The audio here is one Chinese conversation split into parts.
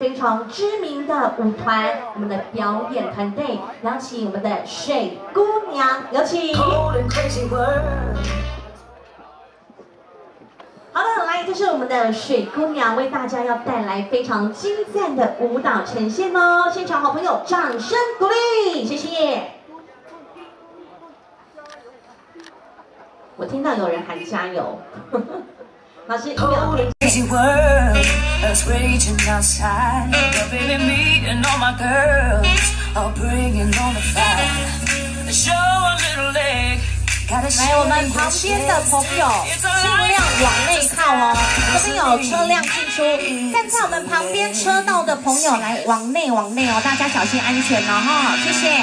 非常知名的舞团，我们的表演团队，邀请我们的水姑娘，有请。好的，来，这是我们的水姑娘为大家要带来非常精湛的舞蹈呈现哦，现场好朋友掌声鼓励，谢谢。我听到有人喊加油。老师，音乐 OK。Crazy world is raging outside. But baby, me and all my girls are bringing on the fire. Show a little leg. 来，我们旁边的朋友尽量往内靠哦，这边有车辆进出，站在我们旁边车道的朋友来往内哦，大家小心安全哦哈，谢谢。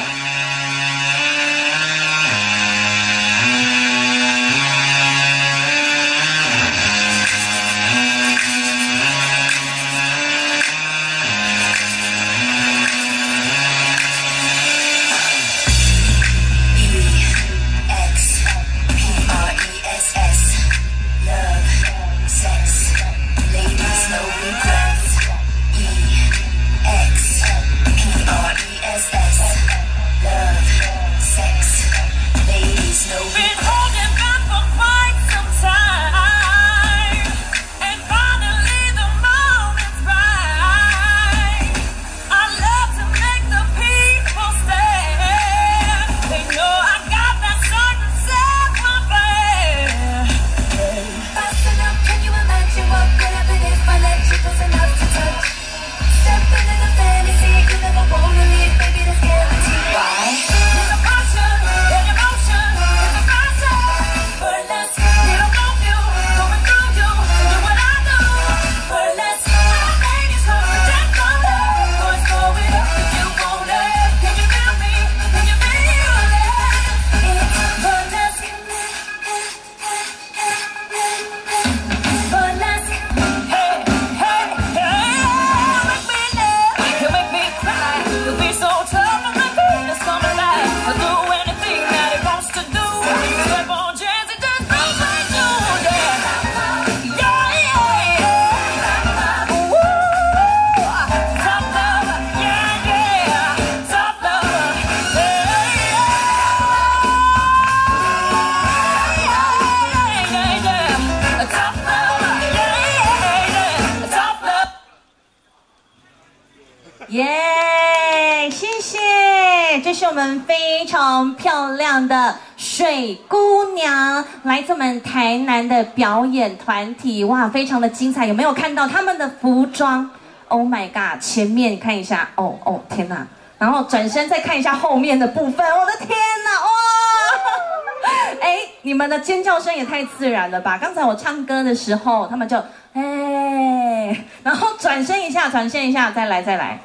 耶，谢谢！这是我们非常漂亮的水姑娘，来自我们台南的表演团体，哇，非常的精彩！有没有看到他们的服装 ？Oh my god！ 前面看一下，哦，天哪！然后转身再看一下后面的部分，我的天哪，哇！哎，你们的尖叫声也太自然了吧！刚才我唱歌的时候，他们就然后转身一下，再来。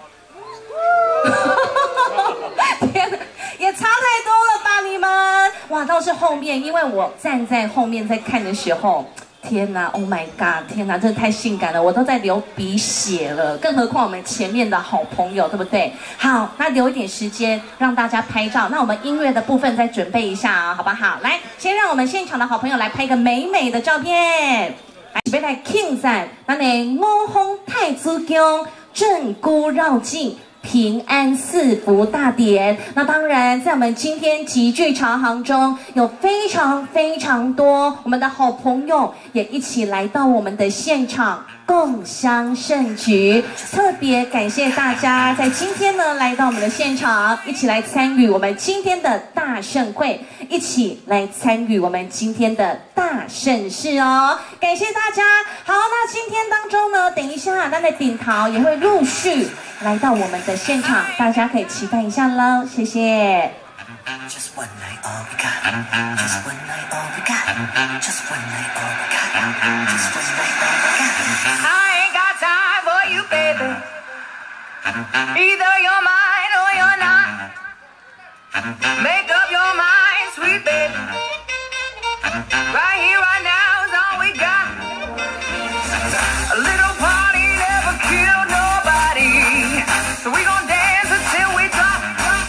天哪，也差太多了吧你们！哇，倒是后面，因为我站在后面在看的时候，天哪 ，Oh my god， 天哪，真的太性感了，我都在流鼻血了，更何况我们前面的好朋友，对不对？好，那留一点时间让大家拍照，那我们音乐的部分再准备一下啊、哦，好不好？来，先让我们现场的好朋友来拍一个美美的照片。来，来庆赞咱的五峰太子宫镇姑绕境。平安四福大典，那当然，在我们今天集聚茶行中，有非常多我们的好朋友也一起来到我们的现场，共襄盛举。特别感谢大家在今天呢来到我们的现场，一起来参与我们今天的大盛会，一起来参与我们今天的大盛事哦。感谢大家。好，那今天当中呢，等一下那的顶桃也会陆续来到我们的现场，大家可以期待一下喽，谢谢。Just one night all we got. Just one night all we got. Just one night all we got. Just one night all we got. I ain't got time for you, baby. Either you're mine or you're not. Make up your mind, sweet baby. Right here, right now is all we got. A little party never killed nobody, so we gon' dance until we drop.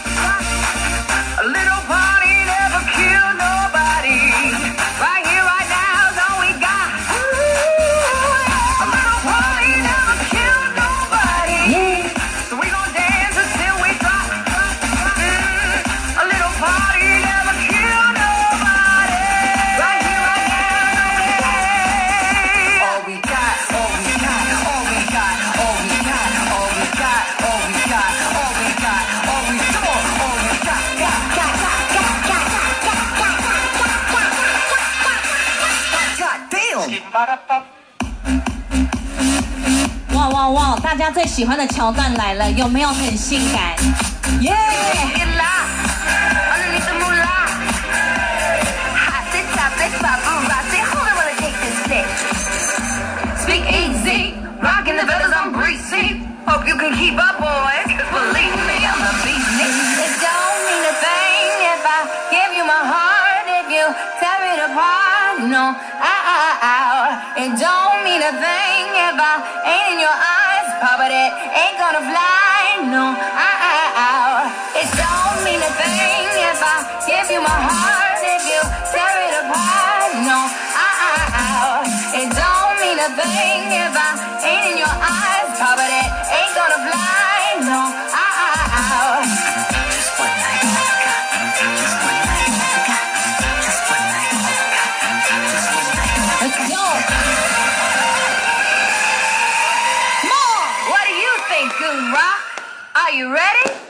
A little party never killed nobody. Right here, right now is all we got. A little party never killed nobody. 大家最喜欢的桥段来了，有没有很性感？耶！ Speak easy, rocking the feathers, I'm greasy. Hope you can keep up, boys, 'cause believe me, I'm the beast. It don't mean a thing if I give you my heart, if you tear it apart. No, it don't mean a thing if I ain't in your eyes, but it ain't gonna fly. No, it don't mean a thing if I give you my heart, if you tear it apart. No, it don't mean a thing if I ain't in your eyes, but it ain't gonna fly. No, just one night, just one night, just one night, just one night. Let's go. More. What do you think, Goon Rock? Are you ready?